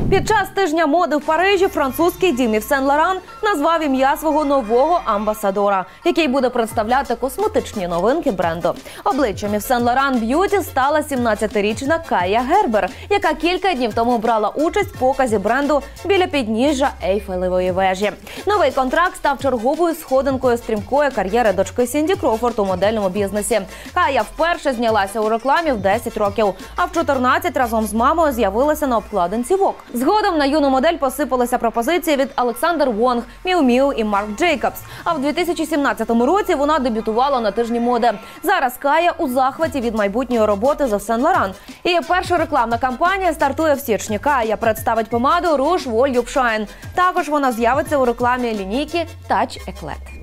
Під час тижня моди в Парижі французький дім Ів Сен Лоран назвав ім'я свого нового амбасадора, який буде представляти косметичні новинки бренду. Обличчям Ів Сен Лоран Б'юті стала 17-річна Кая Гербер, яка кілька днів тому брала участь в показі бренду біля підніжжя Ейфелевої вежі. Новий контракт став черговою сходинкою стрімкої кар'єри дочки Сінді Кроуфорд у модельному бізнесі. Кая вперше знялася у рекламі в 10 років, а в 14 разом з мамою з'явилася на обкладинці Vogue. Згодом на юну модель посипалися пропозиції від Олександр Вонг, Міу Міу і Марк Джейкобс. А в 2017 році вона дебютувала на тижні моди. Зараз Кая у захваті від майбутньої роботи з Ів Сен Лоран. Її перша рекламна кампанія стартує в січні. Кая представить помаду Rouge Volume Shine. Також вона з'явиться у рекламі лінійки Touch Eclat.